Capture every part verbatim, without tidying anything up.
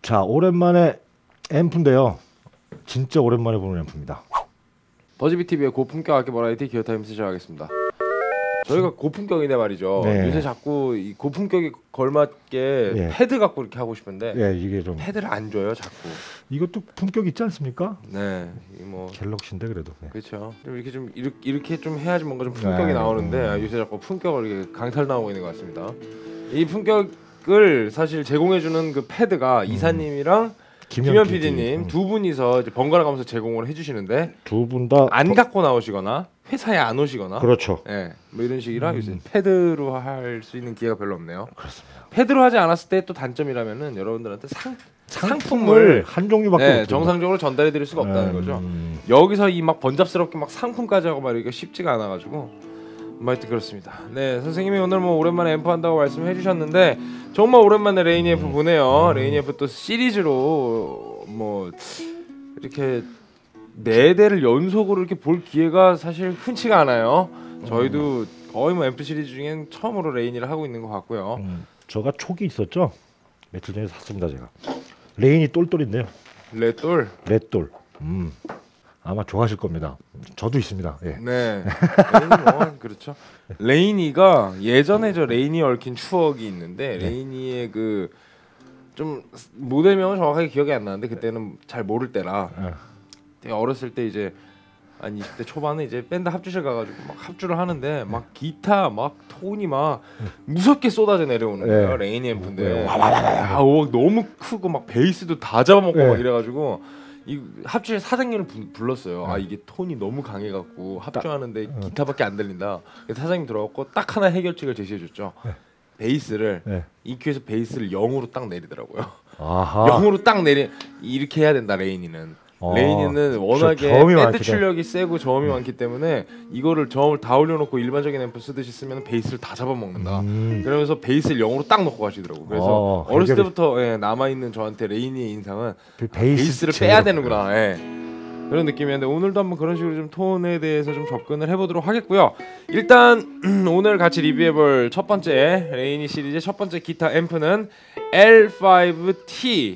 자, 오랜만에 앰프인데요. 진짜 오랜만에 보는 앰프입니다. 버즈비티비의 고품격 악기 버라이티 기어타임스 시작하겠습니다. 저희가 고품격인데 말이죠. 네. 요새 자꾸 이 고품격에 걸맞게 네. 패드 갖고 이렇게 하고 싶은데 네, 이게 좀 패드를 안 줘요, 자꾸. 이것도 품격 있지 않습니까? 네, 뭐 갤럭시인데 그래도. 네. 그렇죠. 좀 이렇게 좀 이렇게, 이렇게 좀 해야지 뭔가 좀 품격이 네. 나오는데 음. 요새 자꾸 품격을 이렇게 강탈 나오고 있는 것 같습니다. 이 품격을 사실 제공해주는 그 패드가 음. 이사님이랑 김현 피디님 두 분이서 이제 번갈아 가면서 제공을 해주시는데 두 분 다 안 갖고 나오시거나 회사에 안 오시거나 그렇죠. 예, 네, 뭐 이런 식이라 음. 요새 패드로 할 수 있는 기회가 별로 없네요. 그렇습니다. 패드로 하지 않았을 때 또 단점이라면은 여러분들한테 상 상품을, 상품을 한 종류밖에 네, 정상적으로 전달해드릴 수가 없다는 음. 거죠. 여기서 이 막 번잡스럽게 막 상품까지 하고 말이기가 쉽지가 않아가지고. 뭐 하여튼 그렇습니다. 네, 선생님이 오늘 뭐 오랜만에 앰프 한다고 말씀해 주셨는데 정말 오랜만에 레이니 앰프 보네요. 레이니 앰프 또 시리즈로 뭐 이렇게 네 대를 연속으로 이렇게 볼 기회가 사실 흔치가 않아요. 저희도 거의 뭐 앰프 시리즈 중엔 처음으로 레이니를 하고 있는 것 같고요. 음, 제가 촉이 있었죠. 며칠 전에 샀습니다 제가. 레이니 똘똘인데요. 레똘. 레똘. 음. 아마 좋아하실 겁니다. 저도 있습니다. 예. 네. 레이니 뭐 그렇죠. 레이니가 예전에 저 레이니 얽힌 추억이 있는데 네. 레이니의 그 좀 모델명은 정확하게 기억이 안 나는데 그때는 잘 모를 때라 네. 되게 어렸을 때 이제 한 이십 대 초반에 이제 밴드 합주실 가가지고 막 합주를 하는데 막 기타 막 톤이 막 무섭게 쏟아져 내려오는 거예요. 네. 레이니 앰프인데 네. 아, 오, 너무 크고 막 베이스도 다 잡아먹고 네. 막 이래가지고 이 합주실 사장님을 부, 불렀어요. 네. 아 이게 톤이 너무 강해갖고 합주하는데 딱, 기타밖에 안 들린다. 사장님 들어갔고 딱 하나 해결책을 제시해줬죠. 네. 베이스를 네. 이큐에서 베이스를 영으로 딱 내리더라고요. 아하. 영으로 딱 내리 이렇게 해야 된다 레이니는. 아, 레이니는 워낙에 밴드 출력이 세고 저음이 네. 많기 때문에 이거를 저음을 다 올려놓고 일반적인 앰프 쓰듯이 쓰면 베이스를 다 잡아먹는다. 음. 그러면서 베이스를 영으로 딱 놓고 가시더라고. 그래서 아, 어렸을 때부터 예, 남아있는 저한테 레이니의 인상은 그 베이스 베이스를 제대로. 빼야 되는구나. 예. 그런 느낌이었는데 오늘도 한번 그런 식으로 좀 톤에 대해서 좀 접근을 해보도록 하겠고요. 일단 오늘 같이 리뷰해볼 첫 번째 레이니 시리즈의 첫 번째 기타 앰프는 엘 파이브 티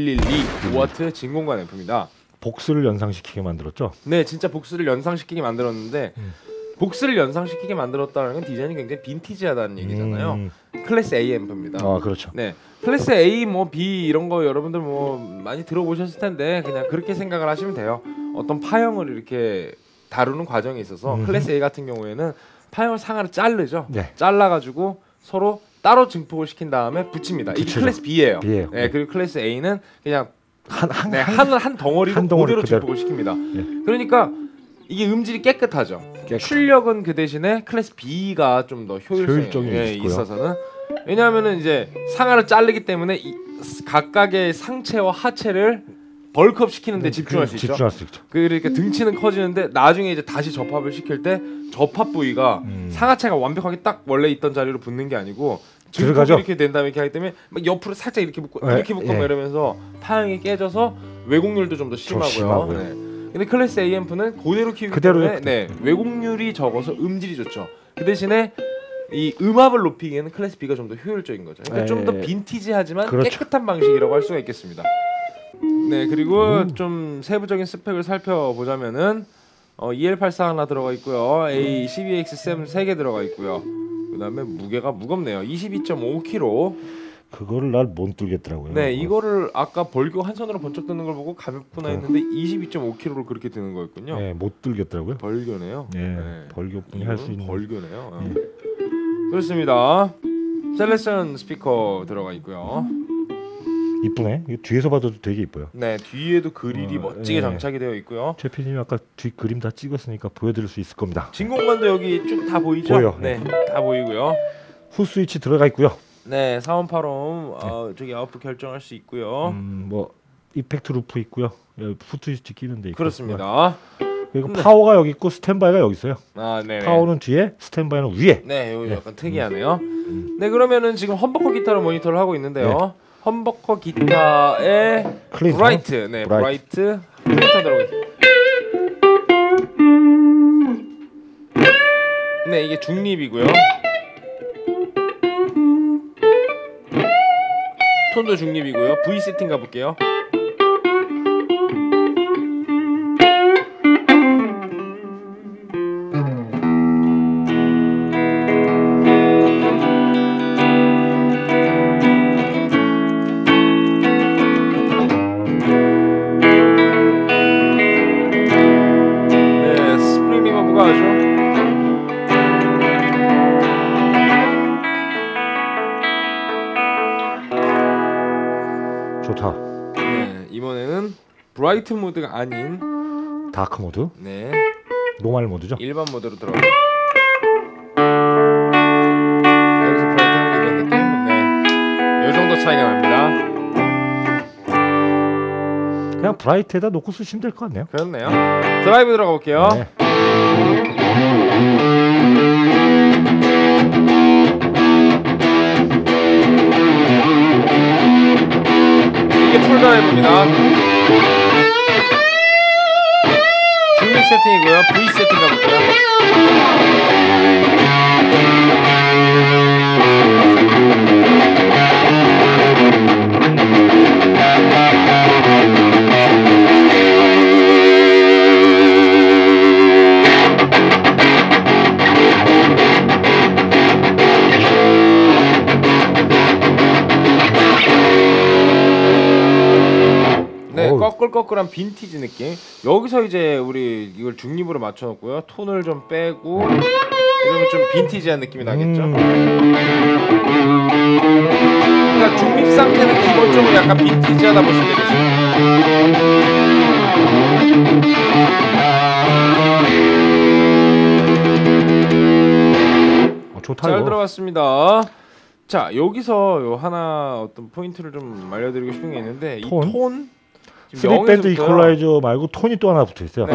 백십이 와트 진공관 앰프입니다. 복스를 연상시키게 만들었죠? 네, 진짜 복스를 연상시키게 만들었는데 음. 복스를 연상시키게 만들었다는 건 디자인이 굉장히 빈티지하다는 얘기잖아요. 음. 클래스 A 앰프입니다. 아, 그렇죠. 네, 클래스 A, 뭐 B 이런 거 여러분들 뭐 많이 들어보셨을 텐데 그냥 그렇게 생각을 하시면 돼요. 어떤 파형을 이렇게 다루는 과정에 있어서 음. 클래스 A 같은 경우에는 파형을 상하로 자르죠. 네. 잘라가지고 서로 따로 증폭을 시킨 다음에 붙입니다. 이게 클래스 B예요. B예요. 네, 그리고 클래스 A는 그냥 한 한 네, 한, 한 덩어리로 한 덩어리 그대로 증폭을 시킵니다. 네. 그러니까 이게 음질이 깨끗하죠. 깨끗. 출력은 그 대신에 클래스 B가 좀 더 효율성이 예, 있어서는 왜냐하면은 이제 상하를 자르기 때문에 이, 각각의 상체와 하체를 벌크업 시키는데 네, 집중할 수 있죠. 집중할 수 있죠. 그러니까 등치는 커지는데 나중에 이제 다시 접합을 시킬 때 접합 부위가 음. 상하체가 완벽하게 딱 원래 있던 자리로 붙는 게 아니고 들어가죠. 이렇게 된 다음에 이렇게 하기 때문에 막 옆으로 살짝 이렇게 붙고 네, 이렇게 붙고 예. 이러면서 파형이 깨져서 왜곡률도 좀 더 심하고요. 네. 근데 클래스 A 앰프는 그대로 키우기 때문에 네, 왜곡률이 적어서 음질이 좋죠. 그 대신에 이 음압을 높이기에는 클래스 B가 좀 더 효율적인 거죠. 그러니까 좀 더 빈티지하지만 그렇죠. 깨끗한 방식이라고 할 수가 있겠습니다. 네, 그리고 음. 좀 세부적인 스펙을 살펴보자면은 어, 이엘 팔십사 하나 들어가 있고요. 에이 씨비엑스 칠 세 개 들어가 있고요. 그다음에 무게가 무겁네요. 이십이 점 오 킬로그램. 그거를 날 못 들겠더라고요. 네, 이거를 아까 벌교 한 손으로 번쩍 드는 걸 보고 가볍구나 했는데 이십이 점 오 킬로그램로 그렇게 드는 거였군요. 네, 못 들겠더라고요. 벌교네요. 네, 네. 벌교뿐이 할 수 있는 벌교네요. 네. 그렇습니다. 셀레스션 스피커 들어가 있고요. 이쁘네. 이거 뒤에서 봐도 되게 이뻐요. 네, 뒤에도 그릴이 어, 멋지게 네. 장착이 되어 있고요. 최 피디님이 아까 뒤 그림 다 찍었으니까 보여드릴 수 있을 겁니다. 진공관도 여기 쭉 다 보이죠? 보여. 네, 다 보이고요. 후 스위치 들어가 있고요. 네, 사원팔 옴 네. 어, 저기 아웃풋 결정할 수 있고요. 음, 뭐 이펙트 루프 있고요. 후 스위치 끼는 데 있고. 그렇습니다. 그리고 네. 파워가 여기 있고 스탠바이가 여기 있어요. 아, 네. 파워는 뒤에, 스탠바이는 위에. 네, 여기 네. 약간 특이하네요. 음. 네, 그러면은 지금 험버커 기타로 모니터를 하고 있는데요. 네. 험버커 기타의 클린턴? 브라이트, 네, 브라이트 클린턴 들어가 있어요. 네, 이게 중립이고요. 톤도 중립이고요. V 세팅 가볼게요. 네, 스프링 리버브가 아주 좋다. 네, 이번에는 브라이트 모드가 아닌 다크 모드, 네 노멀 모드죠. 일반 모드로 들어가. 여기서 브라이트 이런 느낌. 네, 요 정도 차이가 납니다. 그냥 브라이트에다 놓고 쓰시면 될 것 같네요. 그렇네요. 드라이브 들어가 볼게요. 네. 이게 풀 드라이브입니다. 중립 세팅이고요. V 세팅 가볼게요. 네, 어우. 꺼끌꺼끌한 빈티지 느낌. 여기서 이제 우리 이걸 중립으로 맞춰놓고요. 톤을 좀 빼고 이러면 좀 빈티지한 느낌이 나겠죠. 음. 그러니까 중립 상태는 기본적으로 약간 빈티지하다 보시면 되겠습니다. 어, 좋다. 잘 이거. 들어갔습니다. 자, 여기서 요 하나 어떤 포인트를 좀 알려드리고 싶은 게 있는데 이 톤? 톤 쓰리 밴드 이퀄라이저 말고 톤이 또 하나 붙어 있어요. 네.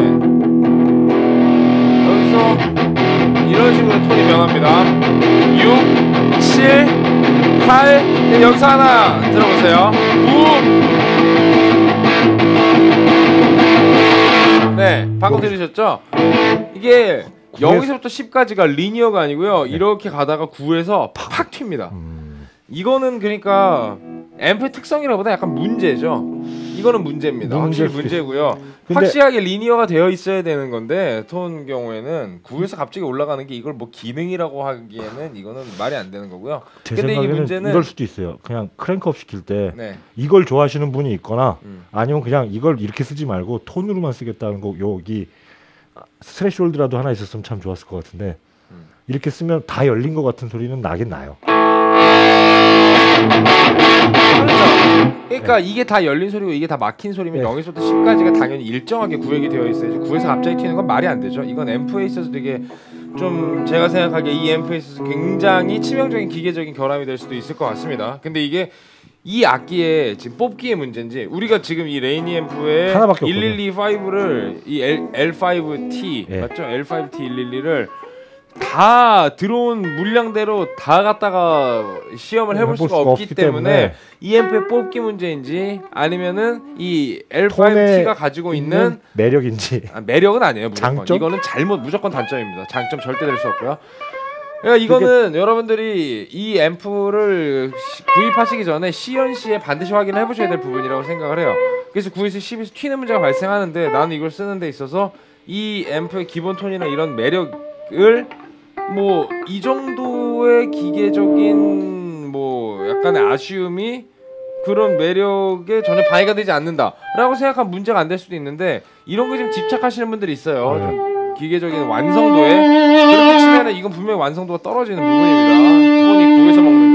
여기서 이런 식으로 톤이 변합니다. 육, 칠, 팔. 네, 여기서 하나 들어보세요. 구. 네, 방금 들으셨죠? 이게 영에서부터 십까지가 리니어가 아니고요. 네. 이렇게 가다가 구에서 팍팍 튑니다. 음. 이거는 그러니까 앰프의 특성이라보다 약간 문제죠. 이거는 문제입니다. 확실히 문제일 문제고요. 근데- 확실하게 리니어가 되어 있어야 되는 건데 톤 경우에는 구에서 갑자기 올라가는 게 이걸 뭐 기능이라고 하기에는 이거는 말이 안 되는 거고요. 제 근데 이게 생각에는 문제는 이럴 수도 있어요. 그냥 크랭크업 시킬 때 네. 이걸 좋아하시는 분이 있거나 음. 아니면 그냥 이걸 이렇게 쓰지 말고 톤으로만 쓰겠다는 거. 여기 스트레시홀드라도 하나 있었으면 참 좋았을 것 같은데 음. 이렇게 쓰면 다 열린 것 같은 소리는 나긴 나요. 그렇죠. 그러니까 이게 다 열린 소리고 이게 다 막힌 소리면 네. 영에서부터 십까지가 당연히 일정하게 구획이 되어 있어야지 구에서 갑자기 튀는 건 말이 안 되죠. 이건 앰프에 있어서 되게 좀 제가 생각하기에 이 앰프에 있어서 굉장히 치명적인 기계적인 결함이 될 수도 있을 것 같습니다. 근데 이게 이 악기의 지금 뽑기의 문제인지 우리가 지금 이 레이니 앰프의 하나밖에 일일이오를 이 L, 엘파이브티 예. 맞죠? 엘파이브티 일일이를 다 들어온 물량대로 다 갖다가 시험을 해볼 해볼 수가 수가 없기 없기 때문에 때문에 이 앰프의 뽑기 문제인지 아니면은 이 엘파이브티가 가지고 있는 매력인지. 아, 매력은 아니에요. 무조건. 장점? 이거는 잘못 무조건 단점입니다. 장점 절대 될 수 없고요. 그러니까 이거는 여러분들이 이 앰프를 시- 구입하시기 전에 시연시에 반드시 확인을 해보셔야 될 부분이라고 생각을 해요. 그래서 구에서 십에서 튀는 문제가 발생하는데 나는 이걸 쓰는 데 있어서 이 앰프의 기본 톤이나 이런 매력을 뭐 이 정도의 기계적인 뭐 약간의 아쉬움이 그런 매력에 전혀 방해가 되지 않는다라고 생각하면 문제가 안 될 수도 있는데 이런 거 좀 집착하시는 분들이 있어요. 네. 좀 기계적인 완성도에 그렇게 치면은 이건 분명히 완성도가 떨어지는 부분입니다. 톤이 구에서 먹는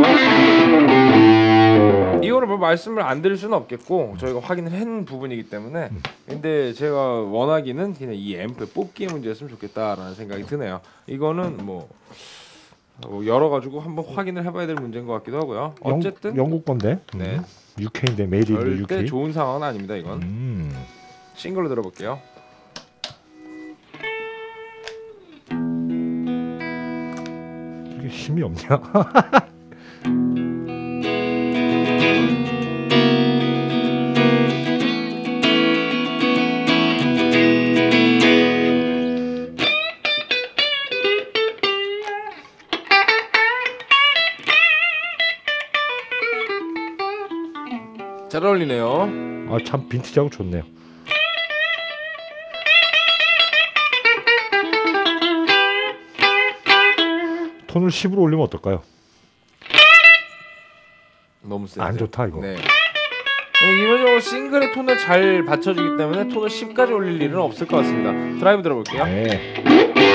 거. 이거를 뭐 말씀을 안 드릴 수는 없겠고 저희가 확인을 한 부분이기 때문에 근데 제가 원하기는 그냥 이 앰프의 뽑기의 문제였으면 좋겠다라는 생각이 드네요. 이거는 뭐 어, 열어가지고 한번 확인을 해봐야 될 문제인 것 같기도 하고요. 어쨌든 영, 영국 건데. 네. 음. 유케이인데 메이드 인 절대 유케이. 좋은 상황은 아닙니다. 이건 음. 싱글로 들어볼게요. 이게 힘이 없냐? 잘 어울리네요. 아 참 빈티지하고 좋네요. 톤을 십으로 올리면 어떨까요? 너무 세요. 안 좋다 이거. 네. 기본적으로 싱글의 톤을 잘 받쳐주기 때문에 톤을 십까지 올릴 일은 없을 것 같습니다. 드라이브 들어볼게요. 네.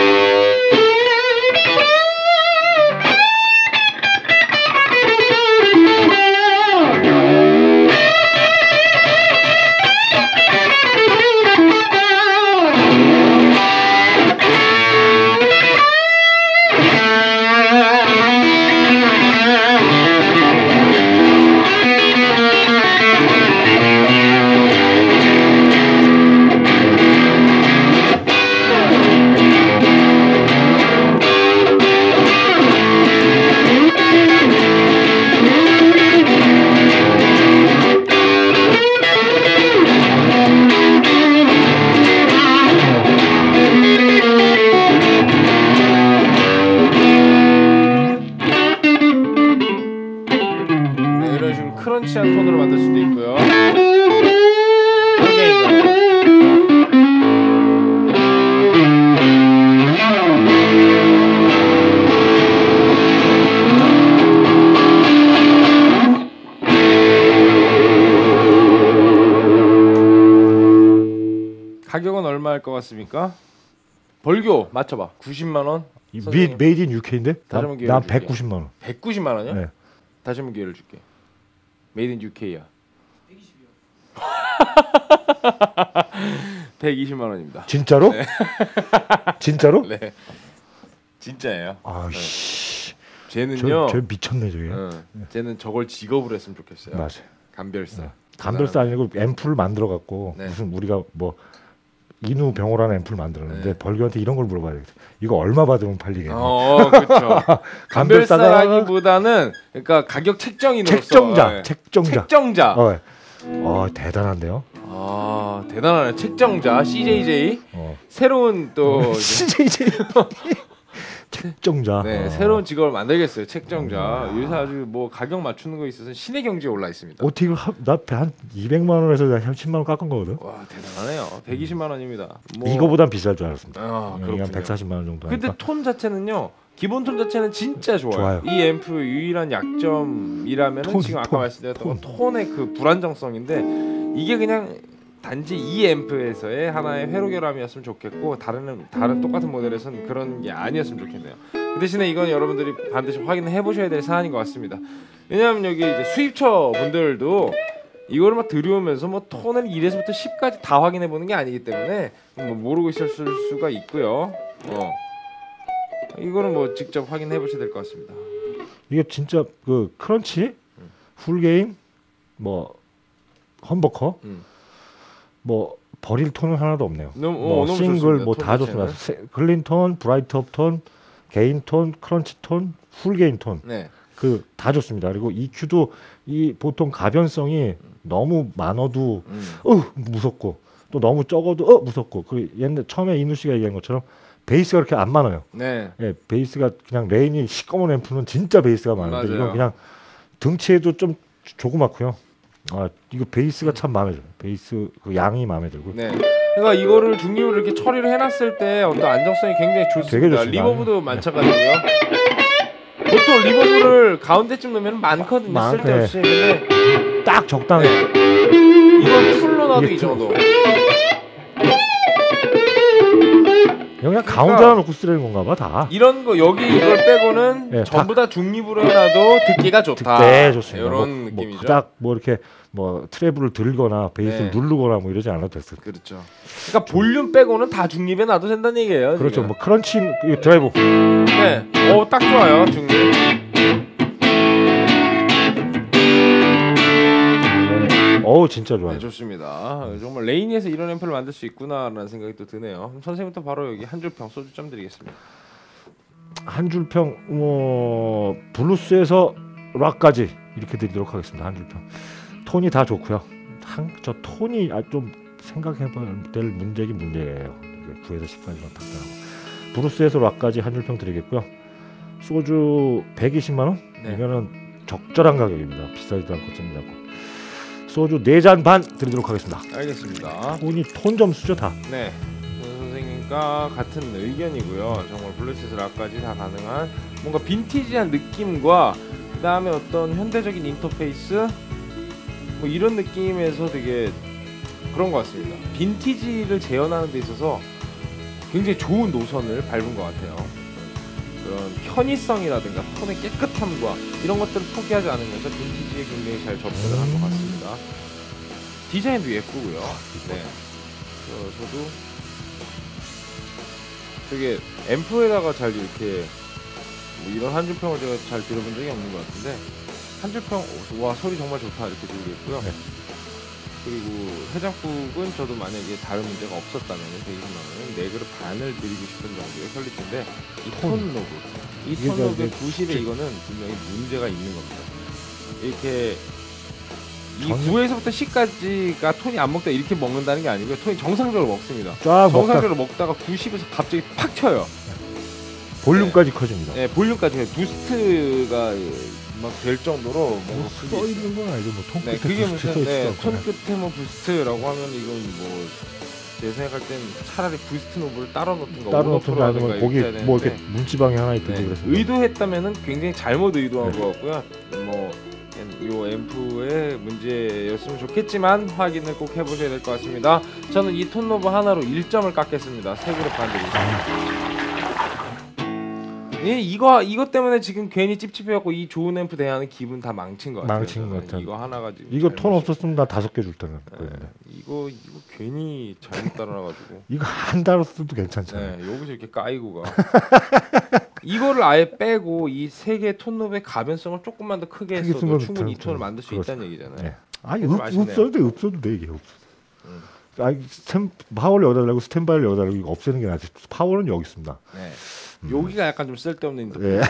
크런치한 톤으로 만들 수도 있고요. 가격은 얼마일 것 같습니까? 벌교 맞춰봐. 구십만 원. 미, 메이드 인 유케이인데? 다시 한번 기회를 난 줄게. 백구십만 원. 백구십만 원이요? 네. 다시 한번 기회를 줄게. 메이드 인 유케이야. 백이십이요. 백이십만 원입니다. 진짜로? 네. 진짜로? 네. 진짜예요. 아씨. 쟤는요. 저, 저 미쳤네 저게. 어, 쟤는 저걸 직업으로 했으면 좋겠어요. 맞아. 감별사. 네. 감별사 아니고 앰플을 만들어 갖고 네. 무슨 우리가 뭐 인후 병호라는 앰플 만들었는데 네. 벌교한테 이런 걸 물어봐야 되겠다. 이거 얼마 받으면 팔리겠냐? 어, 그렇죠. 감별사라기보다는 그러니까 가격 책정인으로서 책정자, 네. 책정자. 책정자. 어, 어 대단한데요. 아 대단하네. 책정자 씨제이제이 어. 새로운 또 이제 씨제이제이 책정자. 네 어. 새로운 직업을 만들겠어요. 책정자. 요새 아주 뭐 가격 맞추는 거 있어서 신의 경지에 올라 있습니다. 어떻게 나한 이백만 원에서 한 십만 원 깎은 거거든. 와 대단하네요. 백이십만 원입니다. 뭐... 이거보단 비쌀 줄 알았습니다. 아, 한 그렇군요. 백사십만 원 정도. 근데 하니까. 톤 자체는요. 기본 톤 자체는 진짜 좋아요. 좋아요. 이 앰프 유일한 약점이라면은 톤, 지금 아까 톤, 말씀드렸던 톤. 톤의 그 불안정성인데 이게 그냥 단지 이 앰프에서의 하나의 회로 결함이었으면 좋겠고 다른 다른 똑같은 모델에서는 그런 게 아니었으면 좋겠네요. 그 대신에 이건 여러분들이 반드시 확인해 보셔야 될 사안인 것 같습니다. 왜냐하면 여기 이제 수입처 분들도 이거를 막 들여오면서 뭐 톤을 일에서부터 십까지 다 확인해 보는 게 아니기 때문에 뭐 모르고 있을 수가 있고요. 어. 이거는 뭐 직접 확인해 보셔야 될 것 같습니다. 이게 진짜 그 크런치, 음. 풀게임, 뭐 험버커, 음. 뭐 버릴 톤은 하나도 없네요. 너무, 뭐 어, 너무 싱글 좋습니다. 뭐 톤 다 자체는. 좋습니다. 세, 클린 톤, 브라이트업 톤, 게인 톤, 크런치 톤, 풀게인 톤. 네. 그 다 좋습니다. 그리고 이큐도 이 보통 가변성이 너무 많아도 음. 어 무섭고 또 너무 적어도 어 무섭고 그 옛날 처음에 이누 씨가 얘기한 것처럼 베이스가 그렇게 안 많아요. 네. 예, 베이스가 그냥 레인이 시꺼먼 앰프는 진짜 베이스가 많은데 맞아요. 이건 그냥 등치에도 좀 조그맣고요. 아 이거 베이스가 참 마음에 들어요. 베이스 그 양이 마음에 들고. 네. 그러니까 이거를 중립으로 이렇게 처리를 해놨을 때 어떤 안정성이 굉장히 좋습니다. 되게 좋습니다. 리버브도 마찬가지고요. 보통 리버브를 가운데쯤 넣으면 많거든요. 많- 쓸데없이. 근데 딱 적당해. 이건 풀로 놔도 이게 이 정도. 그냥 가운데 하나 놓고 쓰려는 건가 봐 다. 이런 거 여기 이걸 빼고는 네, 전부 다 중립으로 해놔도 듣기가 좋다. 네 좋습니다. 이런 뭐, 느낌이죠. 뭐 바닥 뭐 이렇게 뭐 트래블을 들거나 베이스를 네. 누르거나 뭐 이러지 않아도 됐어. 그렇죠. 그러니까 볼륨 빼고는 다 중립에 놔도 된다는 얘기예요. 그렇죠. 지금. 뭐 크런치 이거 드라이브. 네. 오, 딱 좋아요. 중립. 어우 진짜 좋아요. 네, 좋습니다. 정말 레이니에서 이런 앰프를 만들 수 있구나라는 생각이 또 드네요. 그럼 선생님부터 바로 여기 한 줄 평 소주점 드리겠습니다. 한 줄 평 뭐 블루스에서 락까지 이렇게 드리도록 하겠습니다. 한 줄 평. 톤이 다 좋고요. 한 저 톤이 아, 좀 생각해봐야 될 문제긴 문제예요. 구에서 십까지만 탁달하고 블루스에서 락까지 한 줄 평 드리겠고요. 소주 백이십만 원? 네. 이거는 적절한 가격입니다. 비싸지도 않고 짭지도 않고. 소주 네 잔 반 드리도록 하겠습니다. 알겠습니다. 톤이 톤 점수죠 다. 네, 선생님과 같은 의견이고요. 정말 블루투스 락까지 다 가능한 뭔가 빈티지한 느낌과 그 다음에 어떤 현대적인 인터페이스 뭐 이런 느낌에서 되게 그런 것 같습니다. 빈티지를 재현하는 데 있어서 굉장히 좋은 노선을 밟은 것 같아요. 그런 편의성이라든가 톤의 깨끗함과 이런 것들을 포기하지 않으면서 빈티지에 굉장히 잘 접근을 한 것 같습니다. 디자인도 예쁘고요. 네, 저도 되게 앰프에다가 잘 이렇게 뭐 이런 한 줄평을 제가 잘 들어본 적이 없는 것 같은데 한 줄평 와 소리 정말 좋다 이렇게 들리겠고요. 네. 그리고 해장국은 저도 만약에 다른 문제가 없었다면 백이십만 원은 네 그릇 반을 드리고 싶은 정도의 퀄리티인데 이 톤 노브 이 톤 노브의 구십에 이거는 분명히 문제가 있는 겁니다. 이렇게 이 구에서부터 십까지가 톤이 안 먹다 이렇게 먹는다는 게 아니고요. 톤이 정상적으로 먹습니다. 쫙 정상적으로 먹다. 먹다가 구십에서 갑자기 팍 튀어요. 볼륨까지 네. 커집니다. 네, 볼륨까지 부스트가 막 될 정도로 뭐 써 있는 건 아니죠. 뭐 톤 끝에 네, 그게 부스트 무슨 써 네, 있을 톤 끝에 뭐 부스트라고 하면 이건 뭐 제 생각할 땐 차라리 부스트 노브를 따로 놓든가 따로 놓든가 아니면 거기 뭐 이렇게 문지방이 하나 있든지 네, 그래서 의도했다면은 굉장히 잘못 의도한 네. 것 같고요. 뭐 요 앰프의 문제였으면 좋겠지만 확인을 꼭 해보셔야 될 것 같습니다. 저는 이 톤 노브 하나로 일 점을 깎겠습니다. 세 그릇 반 드리겠습니다. 예, 이거 이거 때문에 지금 괜히 찝찝해갖고 이 좋은 앰프 대하는 기분 다 망친 것 같아요. 망친 것 같아요. 이거 하나 가지고 이거 톤 없었으면 나 다섯 개 줄 텐데. 네, 이거 이거 괜히 잘못 따라놔가지고 이거 한 달로 써도 괜찮잖아요. 네, 여기서 이렇게 까이고 가. 이거를 아예 빼고 이 세 개 톤 노브의 가변성을 조금만 더 크게 했어도 충분히 이 톤을 만들 수 있다는 얘기잖아요. 네. 아니 읍, 읍써도 읍써도 돼 이게 없어. 음. 아니 스탠 파워를 여기다 달라고 스탠바이를 여기다 달라고 이거 없애는 게 낫지. 파워는 여기 있습니다. 네. 음. 여기가 약간 좀 쓸데없는 네.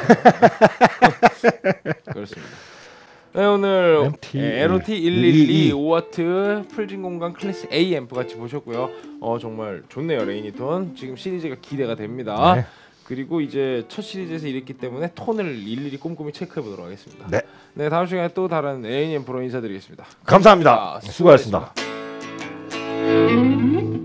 그렇습니다. 네, 오늘 엠티 엘오티 일일이 오 와트 풀진 공간 클래스 A 앰프 같이 보셨고요. 어 정말 좋네요. 레이니톤 지금 시리즈가 기대가 됩니다. 네. 그리고 이제 첫 시리즈에서 이랬기 때문에 톤을 일일이 꼼꼼히 체크해 보도록 하겠습니다. 네. 네, 다음 시간에 또 다른 레이니 앰프로 인사드리겠습니다. 감사합니다. 자, 수고하셨습니다. 수고하셨습니다.